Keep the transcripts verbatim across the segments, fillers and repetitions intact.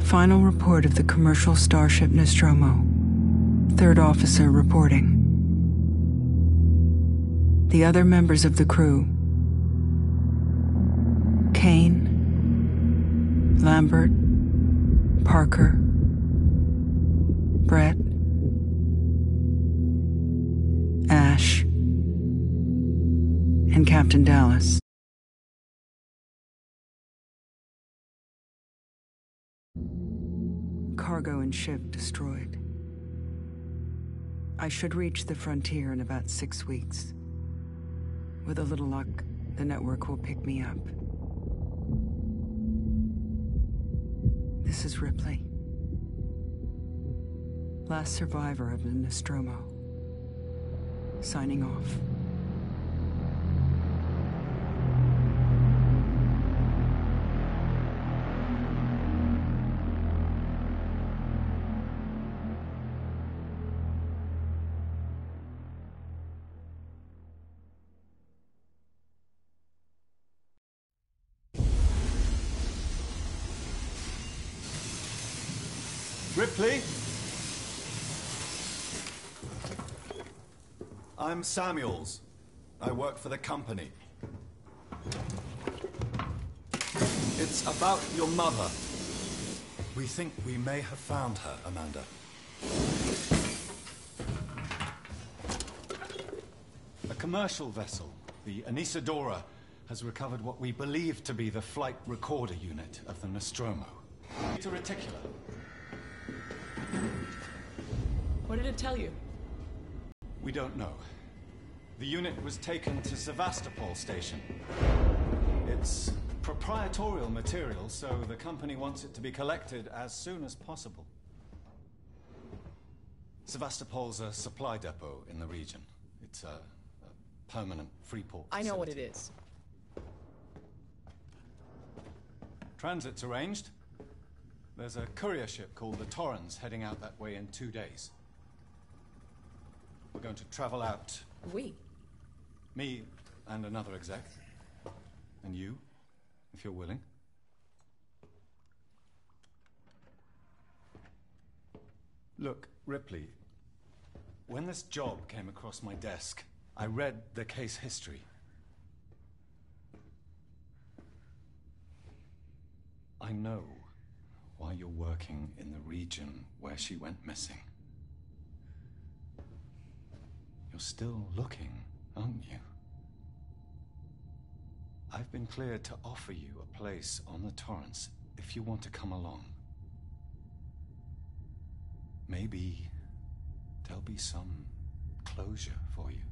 Final report of the commercial starship Nostromo. Third officer reporting. The other members of the crew: Kane, Lambert, Parker, Brett, Ash, and Captain Dallas. Cargo and ship destroyed. I should reach the frontier in about six weeks. With a little luck, the network will pick me up. This is Ripley. Last survivor of the Nostromo. Signing off. Ripley? I'm Samuels. I work for the company. It's about your mother. We think we may have found her, Amanda. A commercial vessel, the Anesidora, has recovered what we believe to be the flight recorder unit of the Nostromo. It's a reticular. What did it tell you? We don't know. The unit was taken to Sevastopol station. It's proprietorial material, so the company wants it to be collected as soon as possible. Sevastopol's a supply depot in the region. It's a, a permanent free port I know what it facility. is. Transit's arranged. There's a courier ship called the Torrens heading out that way in two days. We're going to travel out. We? Me and another exec. And you, if you're willing. Look, Ripley, when this job came across my desk, I read the case history. I know why you're working in the region where she went missing. You're still looking, aren't you? I've been cleared to offer you a place on the Torrens if you want to come along. Maybe there'll be some closure for you.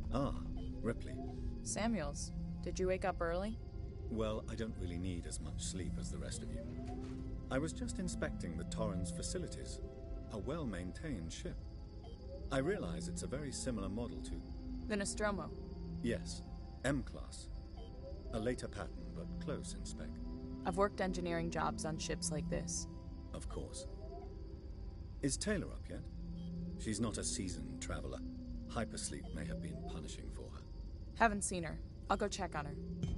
Ah, Ripley. Samuels, did you wake up early? Well, I don't really need as much sleep as the rest of you. I was just inspecting the Torrens facilities. A well-maintained ship. I realize it's a very similar model to... The Nostromo. Yes, M-Class. A later pattern, but close in spec. I've worked engineering jobs on ships like this. Of course. Is Taylor up yet? She's not a seasoned traveler. Hypersleep may have been punishing for her. Haven't seen her. I'll go check on her.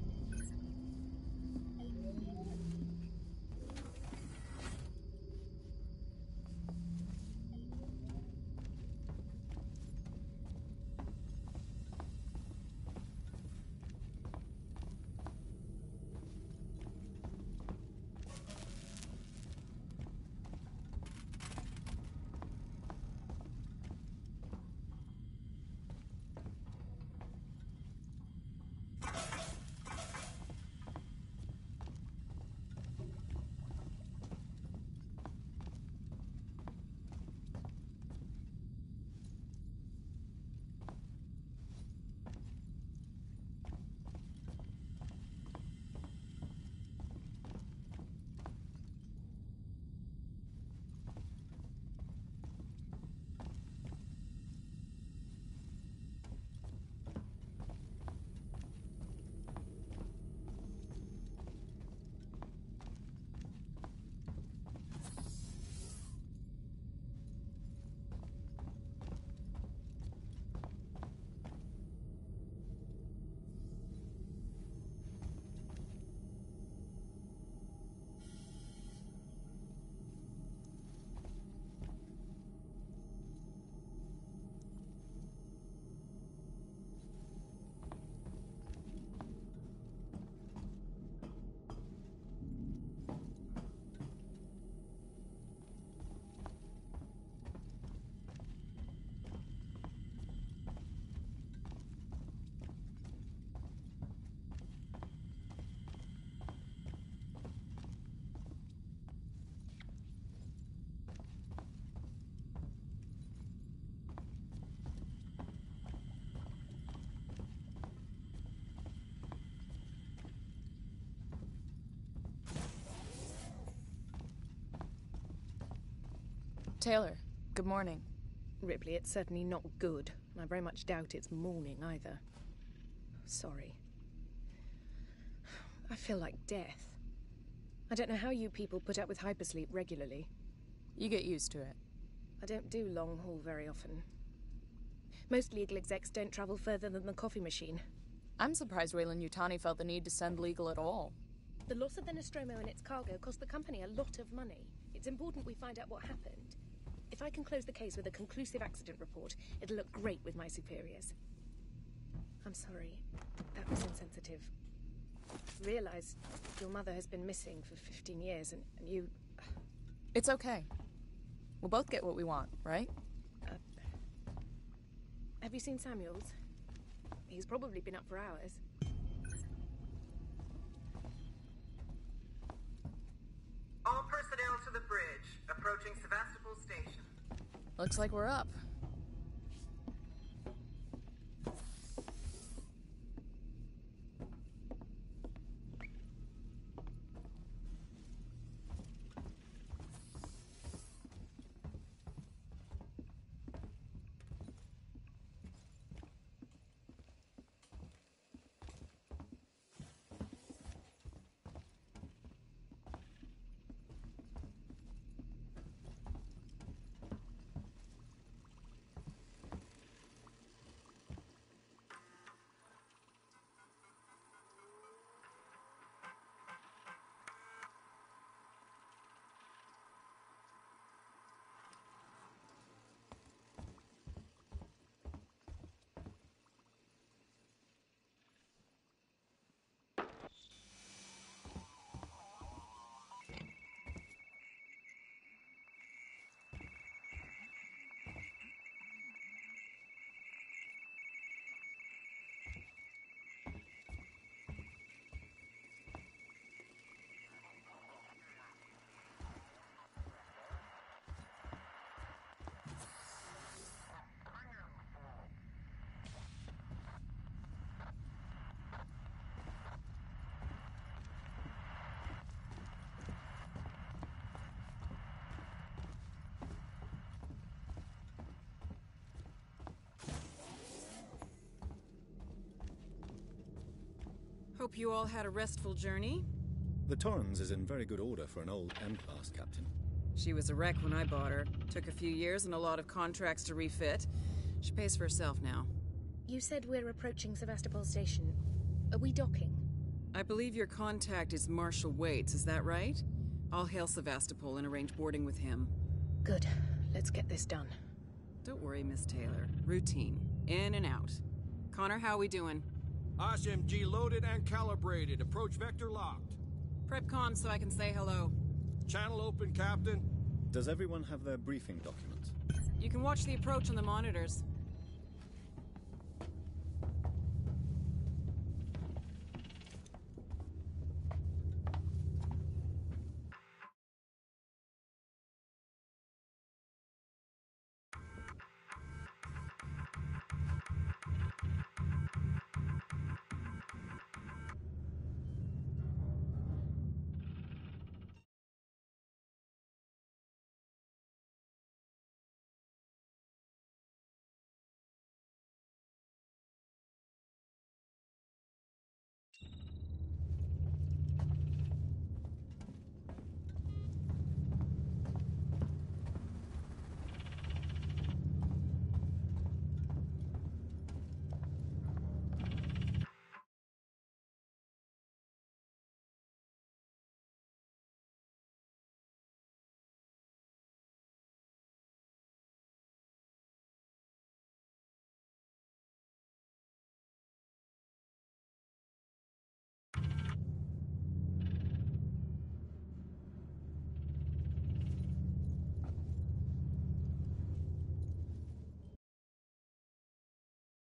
Taylor, good morning. Ripley, it's certainly not good. I very much doubt it's morning either. Sorry. I feel like death. I don't know how you people put up with hypersleep regularly. You get used to it. I don't do long haul very often. Most legal execs don't travel further than the coffee machine. I'm surprised Weyland-Yutani felt the need to send legal at all. The loss of the Nostromo and its cargo cost the company a lot of money. It's important we find out what happened. If I can close the case with a conclusive accident report, it'll look great with my superiors. I'm sorry. That was insensitive. Realize your mother has been missing for fifteen years, and, and you... It's okay. We'll both get what we want, right? Uh, have you seen Samuels? He's probably been up for hours. All personnel to the bridge, approaching Sevastopol Station. Looks like we're up. Hope you all had a restful journey. The Torrens is in very good order for an old M-class, Captain. She was a wreck when I bought her. Took a few years and a lot of contracts to refit. She pays for herself now. You said we're approaching Sevastopol Station. Are we docking? I believe your contact is Marshal Waits, is that right? I'll hail Sevastopol and arrange boarding with him. Good. Let's get this done. Don't worry, Miss Taylor. Routine. In and out. Connor, how we doing? S M G loaded and calibrated. Approach vector locked. Prep con so I can say hello. Channel open, Captain. Does everyone have their briefing documents? You can watch the approach on the monitors.